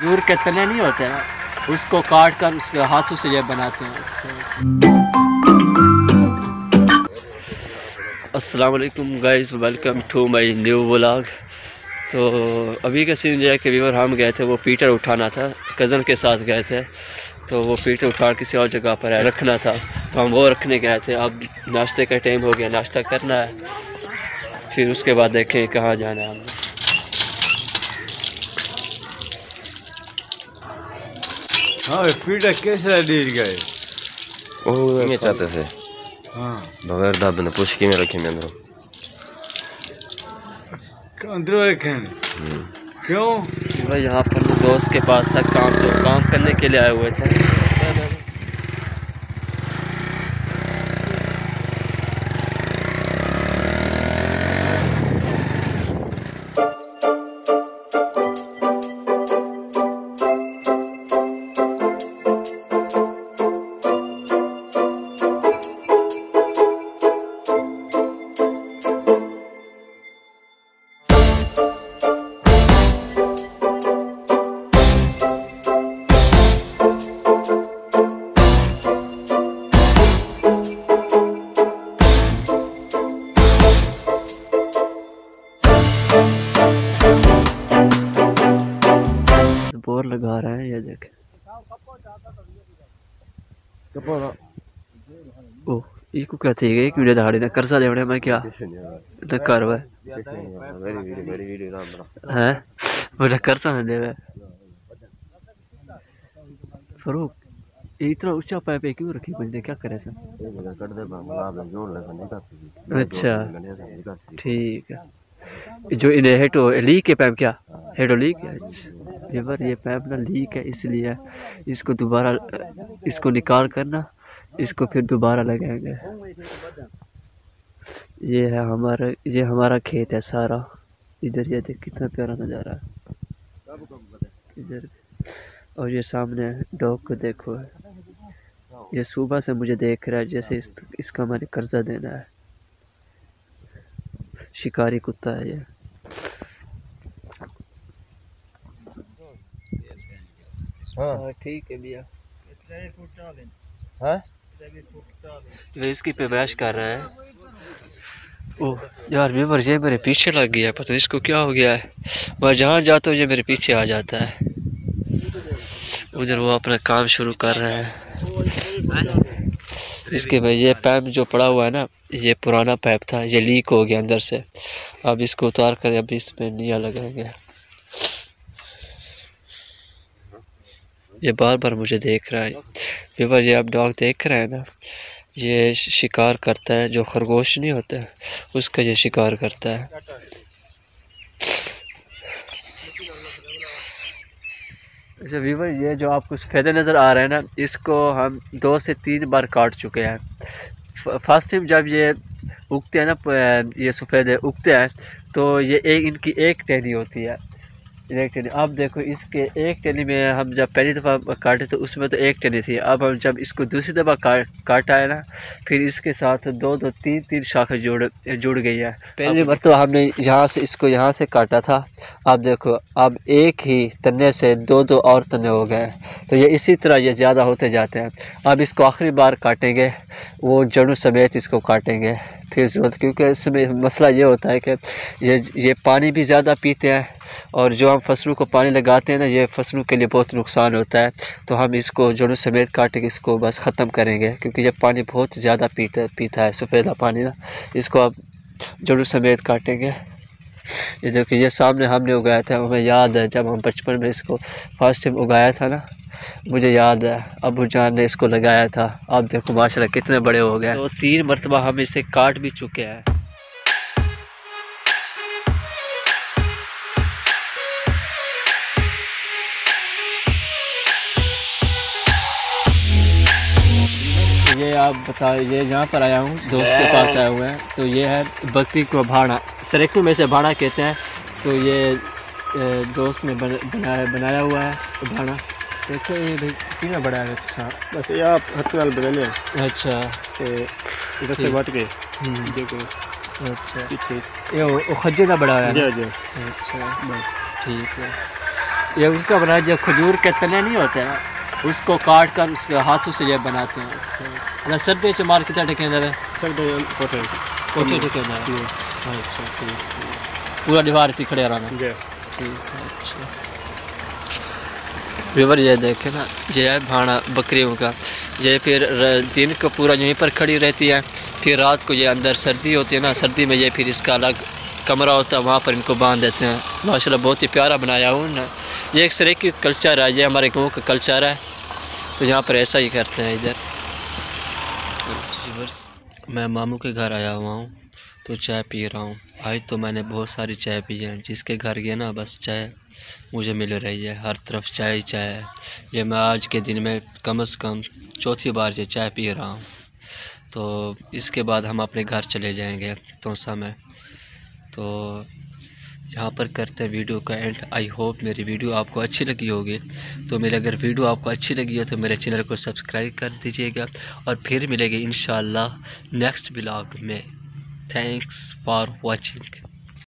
खजूर के तने नहीं होते हैं, उसको काट कर उसके हाथों से ये बनाते हैं। अस्सलाम वालेकुम guys, welcome to my new vlog. तो अभी का सीन ये है कि व्यूअर हम गए थे, वो पीटर उठाना था, कज़न के साथ गए थे। तो वो पीटर उठा किसी और जगह पर है, रखना था, तो हम वो रखने गए थे। अब नाश्ते का टाइम हो गया, नाश्ता करना है, फिर उसके बाद देखें कहाँ जाना है हमने। हाँ पीटर कैसे डील गए ये चाहते थे हाँ बगैर दाब ने पूछ के में रखे में अंदर रखे क्यों भाई यहाँ पर दोस्त के पास था, काम करने के लिए आए हुए थे। बोर लगा रहा है, ये देख। ओह ये को क्या थी एक वीडियो दाड़ी ना करसा देवड़े मैं क्या न करवे हैं बोला करसा न देवे फरूक इतना ऊंचा पाइप क्यों रखी कुछ ने क्या करे सर। अच्छा ठीक है, जो इन्हें हेडो लीक है पैप, क्या हेडो लीक है। अच्छा ये पैप ना लीक है, इसलिए इसको दोबारा इसको निकाल कर ना इसको फिर दोबारा लगाएंगे। ये है हमारा खेत है सारा। इधर ये देख कितना प्यारा नज़ारा है इधर। और ये सामने डॉग को देखो है, ये सुबह से मुझे देख रहा है जैसे इसका मैंने कर्जा देना है। शिकारी कुत्ता है ये। हाँ ठीक है भैया। हाँ तो इसकी पैमाइश कर रहा है। ओह यार व्यूअर ये मेरे पीछे लग गया है, पता नहीं इसको क्या हो गया है। मैं जहाँ जाता हूँ ये मेरे पीछे आ जाता है। उधर वो अपना काम शुरू कर रहे हैं। इसके भाई ये पाइप जो पड़ा हुआ है ना, ये पुराना पाइप था, ये लीक हो गया अंदर से। अब इसको उतार कर अभी इसमें निया लगाएंगे। ये बार बार मुझे देख रहा है व्यूअर। ये आप डॉग देख रहे हैं ना, ये शिकार करता है, जो खरगोश नहीं होता है उसका ये शिकार करता है। अच्छा व्यूअर, ये जो आपको सफ़ेदे नज़र आ रहे हैं ना, इसको हम 2 से 3 बार काट चुके हैं। फर्स्ट टाइम जब ये उगते हैं ना, ये सफ़ेदे उगते हैं तो ये इनकी एक टहनी होती है, एक टहनी। अब देखो इसके एक टहनी में हम जब पहली दफ़ा काटे तो उसमें तो एक टहनी थी। अब हम जब इसको दूसरी दफ़ा काटा है ना, फिर इसके साथ 2-2, 3-3 शाखें जुड़ गई है। पहली बार तो हमने यहाँ से काटा था। अब देखो अब एक ही तने से 2-2 और तने हो गए, तो ये इसी तरह ये ज़्यादा होते जाते हैं। अब इसको आखिरी बार काटेंगे, वो जड़ों समेत इसको काटेंगे फिर ज़रूरत, क्योंकि इसमें मसला ये होता है कि ये पानी भी ज़्यादा पीते हैं, और जो हम फसलों को पानी लगाते हैं ना, ये फसलों के लिए बहुत नुकसान होता है। तो हम इसको जड़ों समेत काट के इसको बस ख़त्म करेंगे, क्योंकि ये पानी बहुत ज़्यादा पीता है सफ़ेदा पानी ना। इसको अब जड़ों समेत काटेंगे। ये देखिए ये सामने हमने उगाया था, हमें याद है जब हम बचपन में इसको फर्स्ट टाइम उगाया था ना, मुझे याद है अबू जान ने इसको लगाया था। अब देखो माशाल्लाह कितने बड़े हो गए। तो 3 मरतबा हम इसे काट भी चुके हैं। ये आप बताओ, ये यहाँ पर आया हूँ, दोस्त के पास आया हुआ है। तो ये है बकरी को भाड़ा, सरेकू में से भाड़ा कहते हैं। तो ये दोस्त ने बनाया हुआ है भाड़ा। देखो ये भाई कितना बड़ा है तो साहब, बस ये आप हाथ नाल बदले। अच्छा तो इधर से बट के देखो। अच्छा पीछे ये वो खज्जे का बड़ा है। जी जी। अच्छा ठीक है। ये उसका बनाया जो खजूर के तने नहीं होते हैं, उसको काट कर उसके हाथों से ये बनाते हैं। अच्छा सर्दी च मार्केट टेके कोठे टेके अच्छा पूरा दीवार थी खड़े रहना। ठीक है। अच्छा व्यूअर ये देखे ना, ये है भाड़ा बकरियों का। ये फिर दिन को पूरा यहीं पर खड़ी रहती है, फिर रात को ये अंदर सर्दी होती है ना, सर्दी में ये फिर इसका अलग कमरा होता है, वहाँ पर इनको बांध देते हैं। माशाल्लाह बहुत ही प्यारा बनाया हूँ ना। ये एक तरह की कल्चर है, ये हमारे गाँव का कल्चर है, तो यहाँ पर ऐसा ही करते हैं इधर। व्यूअर्स मैं मामू के घर आया हुआ हूँ, तो चाय पी रहा हूँ। आज तो मैंने बहुत सारी चाय पी है, जिसके घर गया ना बस चाय मुझे मिल रही है, हर तरफ चाय ही चाय है। ये मैं आज के दिन में कम से कम चौथी बार ये चाय पी रहा हूँ। तो इसके बाद हम अपने घर चले जाएंगे तोसा में। तो यहाँ पर करते हैं वीडियो का एंड। आई होप मेरी वीडियो आपको अच्छी लगी होगी। तो मेरी अगर वीडियो आपको अच्छी लगी हो तो मेरे चैनल को सब्सक्राइब कर दीजिएगा, और फिर मिलेंगे इंशाल्लाह नेक्स्ट व्लॉग में। Thanks for watching.